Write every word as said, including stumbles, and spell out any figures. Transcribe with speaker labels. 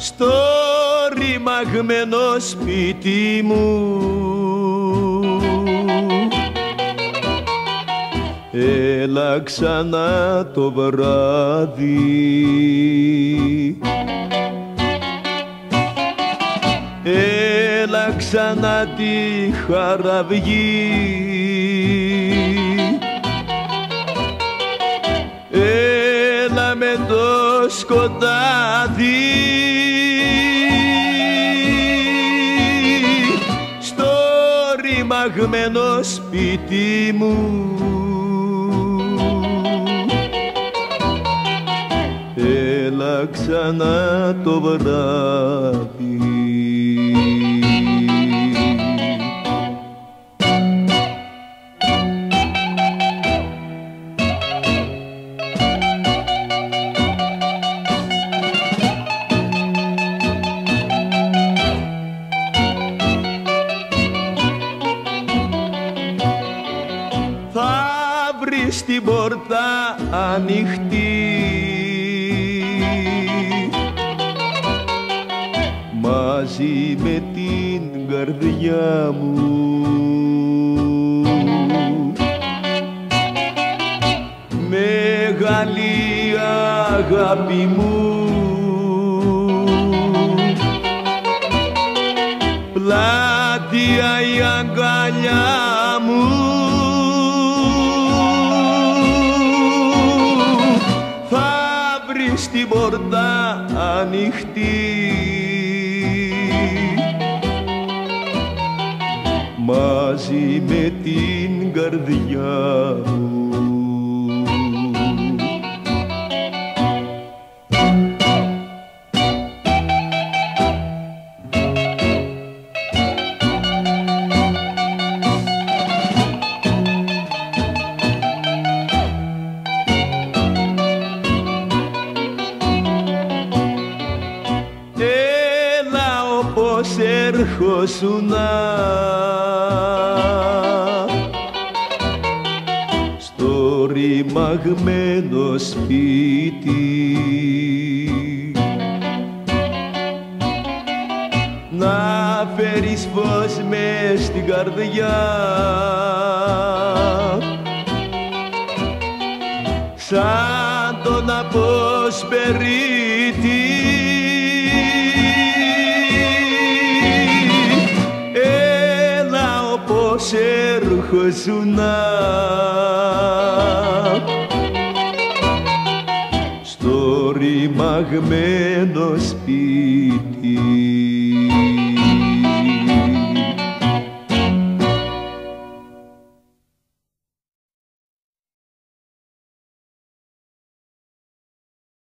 Speaker 1: στο ρημαγμένο σπίτι μου. Έλα ξανά το βράδυ, έλα ξανά τη χαραυγή, έλα με το σκοτάδι στο ρημαγμένο σπίτι μου. Έλα ξανά το βράδυ. Θα βρεις την πόρτα ανοιχτή μαζί με την καρδιά μου. Μεγάλη αγάπη μου, πλάτια η αγκαλιά μου, θα βρεις την πόρτα ανοιχτή μαζί με την καρδιά μου. Έλα όπως έρχοσουνα στο ρημαγμένο σπίτι, να φέρεις φως μες στην καρδιά σαν τον Αποσπερίτη. Έλα όπως έρχοσουνα στο ρημαγμένο σπίτι.